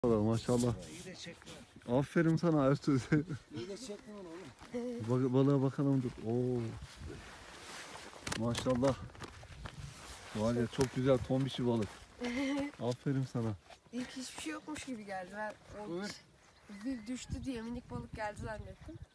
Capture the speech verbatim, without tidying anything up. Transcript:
Maşallah. İyi de çekme. Aferin sana Ertuğrul. İyi de çekme onu oğlum. Bak, balığa bakalım dur. Oo. Maşallah. Var ya çok güzel tombiş bir balık. Aferin sana. İlk hiçbir şey yokmuş gibi geldi. Ben o Buyur. bir düştü diye minik balık geldi zannettim.